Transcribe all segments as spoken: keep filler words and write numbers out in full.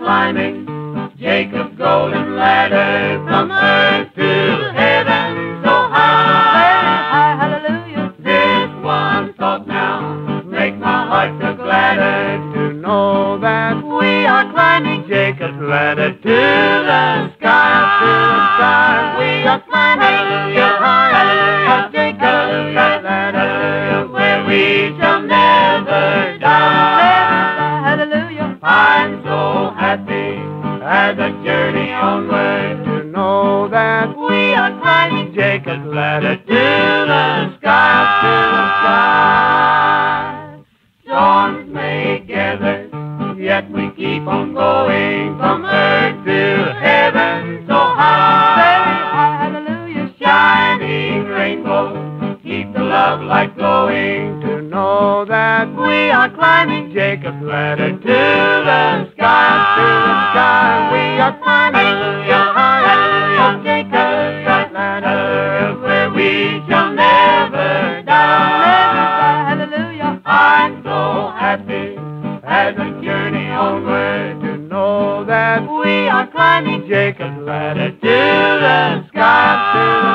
climbing Jacob's golden ladder from earth to heaven so high. Hallelujah. This one thought now make my heart feel gladder to know that we are climbing Jacob's ladder to the sky, to the sky. We are climbing Hallelujah, Jacob's ladder where we shall never die. Hallelujah. I'm so happy as I journey onward to know that we are climbing Jacob's ladder to the sky, to the sky. Storms may gather, yet we keep on going from earth to heaven so high. Hallelujah. Shining rainbows keep the love light glowing to know that we are climbing Jacob's ladder to the sky, to the sky. We are climbing Hallelujah, Jacob's ladder where we shall never die. Hallelujah. I'm so happy as I journey onward to know that we are climbing Jacob's ladder to the sky, to the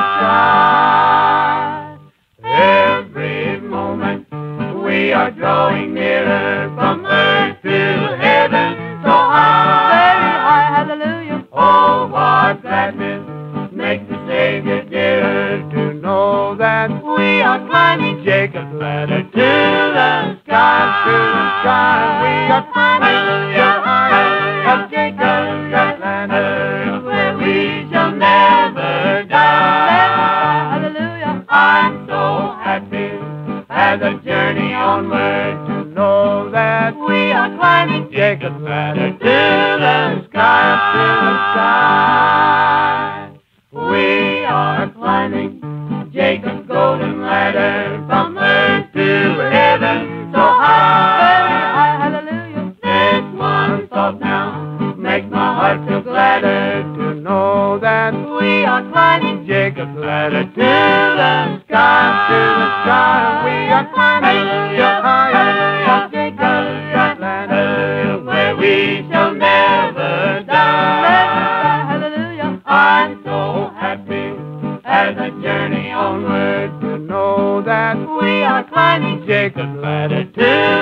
sky. Every moment we are drawing nearer from earth to heaven so high. Hallelujah. Oh, what gladness makes the Savior dearer to know that we are climbing Jacob's ladder to the sky, to the sky. We are climbing Hallelujah, Jacob's ladder where we shall never die. Hallelujah. I'm so happy as I journey onward to know that we are climbing Jacob's ladder to the sky, to the sky. We are climbing Jacob's golden ladder from earth to heaven so high. Hallelujah. This one thought now makes my heart feel gladder to know that we are climbing Jacob's ladder to the sky, to the sky. We are climbing Hallelujah, Jacob's ladder where we shall never die. Hallelujah. I'm so happy as I journey onward to know that we are climbing Jacob's ladder to